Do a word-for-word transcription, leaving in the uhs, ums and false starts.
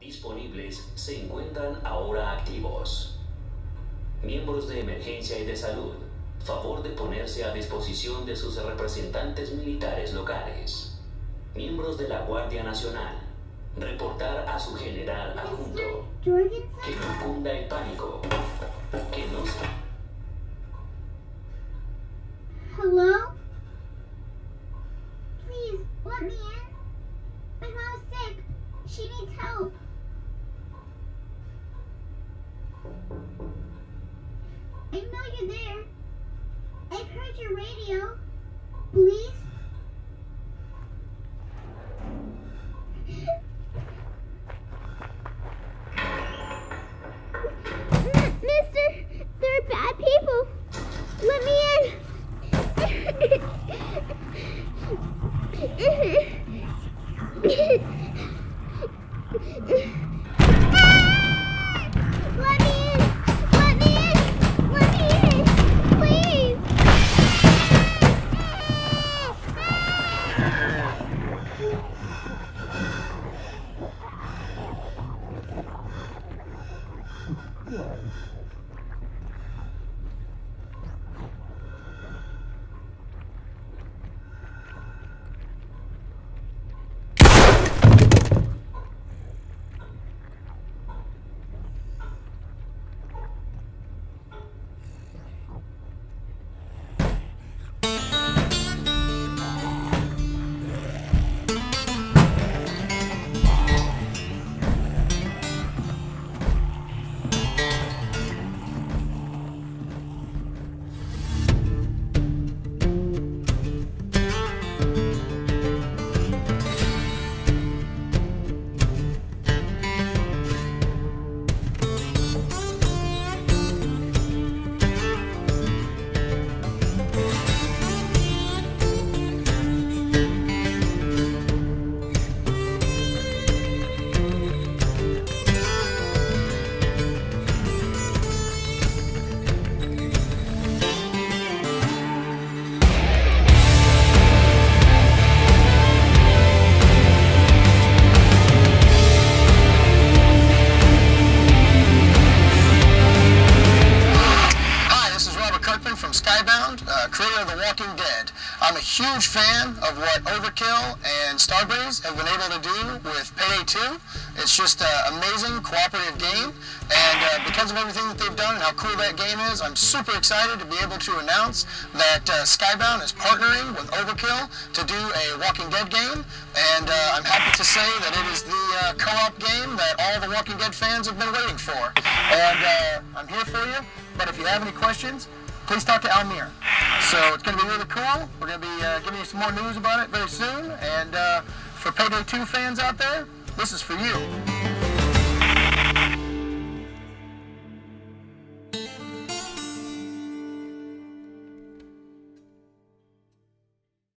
disponibles se encuentran ahora activos. Miembros de emergencia y de salud, favor de ponerse a disposición de sus representantes militares locales. Miembros de la Guardia Nacional, reportar a su general adjunto. Que no cunda el pánico. Que no se... Hello? Please, let me in. My mom's sick. She needs help. I know you're there. I've heard your radio. Please? Mister, they're bad people. Let me in. Let me in! Let me in! Let me in! Please! From Skybound, uh, creator of The Walking Dead. I'm a huge fan of what Overkill and Starbreeze have been able to do with Payday two. It's just an amazing cooperative game, and uh, because of everything that they've done and how cool that game is, I'm super excited to be able to announce that uh, Skybound is partnering with Overkill to do a Walking Dead game, and uh, I'm happy to say that it is the uh, co-op game that all the Walking Dead fans have been waiting for. And uh, I'm here for you, but if you have any questions, please talk to Almir. So it's going to be really cool. We're going to be uh, giving you some more news about it very soon. And uh, for Payday two fans out there, this is for you.